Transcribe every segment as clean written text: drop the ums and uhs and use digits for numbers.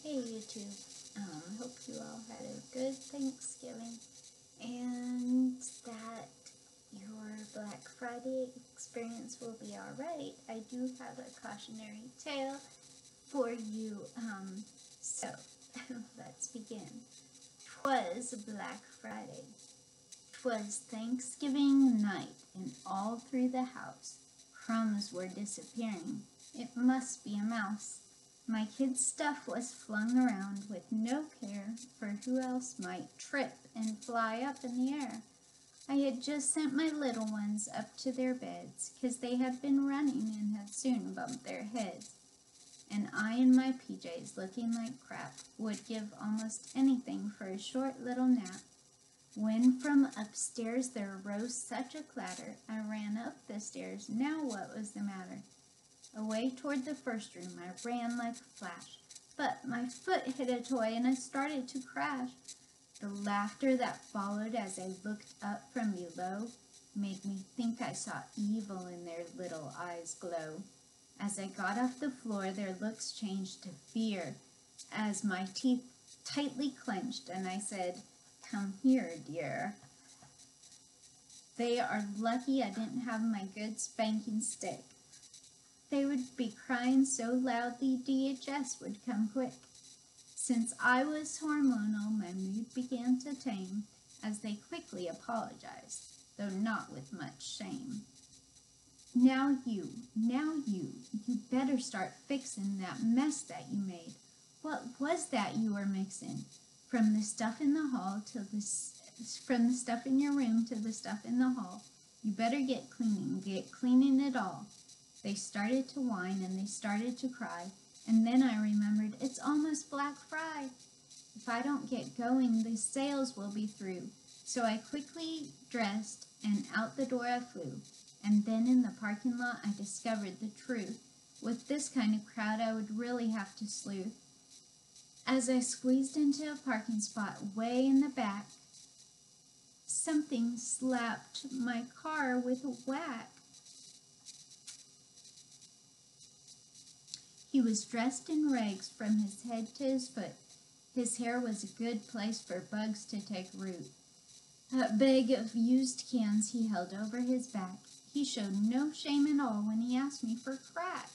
Hey YouTube, hope you all had a good Thanksgiving and that your Black Friday experience will be alright. I do have a cautionary tale for you, so let's begin. 'Twas Black Friday. 'Twas Thanksgiving night, and all through the house crumbs were disappearing. It must be a mouse. My kids' stuff was flung around with no care for who else might trip and fly up in the air. I had just sent my little ones up to their beds, 'cause they had been running and had soon bumped their heads. And I in my PJs looking like crap would give almost anything for a short little nap, when from upstairs there arose such a clatter, I ran up the stairs. Now what was the matter? Away toward the first room I ran like a flash, but my foot hit a toy and I started to crash. The laughter that followed as I looked up from below made me think I saw evil in their little eyes glow. As I got off the floor, their looks changed to fear, as my teeth tightly clenched and I said, "Come here, dear." They are lucky I didn't have my good spanking stick. They would be crying so loudly DHS would come quick. Since I was hormonal, my mood began to tame, as they quickly apologized, though not with much shame. Now you better start fixing that mess that you made. What was that you were mixing? From the stuff in the hall from the stuff in your room to the stuff in the hall. You better get cleaning it all. They started to whine and they started to cry, and then I remembered it's almost Black Friday. If I don't get going, the sales will be through. So I quickly dressed and out the door I flew, and then in the parking lot I discovered the truth. With this kind of crowd I would really have to sleuth. As I squeezed into a parking spot way in the back, something slapped my car with a whack. He was dressed in rags from his head to his foot. His hair was a good place for bugs to take root. A bag of used cans he held over his back. He showed no shame at all when he asked me for crack.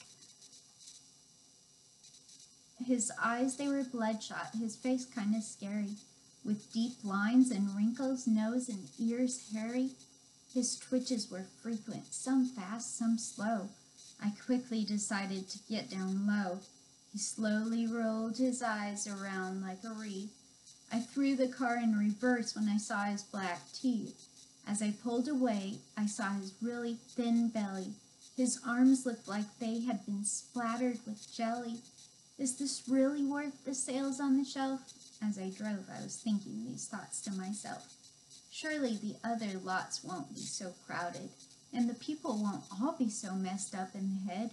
His eyes, they were bloodshot, his face kinda scary, with deep lines and wrinkles, nose and ears hairy. His twitches were frequent, some fast, some slow. I quickly decided to get down low. He slowly rolled his eyes around like a wreath. I threw the car in reverse when I saw his black teeth. As I pulled away, I saw his really thin belly. His arms looked like they had been splattered with jelly. Is this really worth the sales on the shelf? As I drove, I was thinking these thoughts to myself. Surely the other lots won't be so crowded, and the people won't all be so messed up in the head.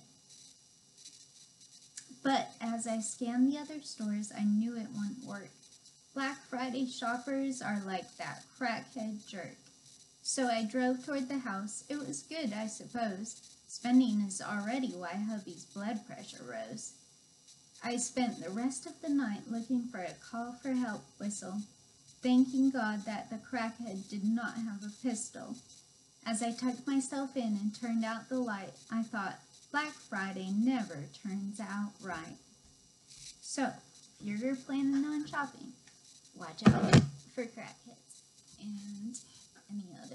But as I scanned the other stores, I knew it wouldn't work. Black Friday shoppers are like that crackhead jerk. So I drove toward the house. It was good, I suppose. Spending is already why hubby's blood pressure rose. I spent the rest of the night looking for a call for help whistle, thanking God that the crackhead did not have a pistol. As I tucked myself in and turned out the light, I thought, Black Friday never turns out right. So, if you're planning on shopping, watch out for crackheads and any other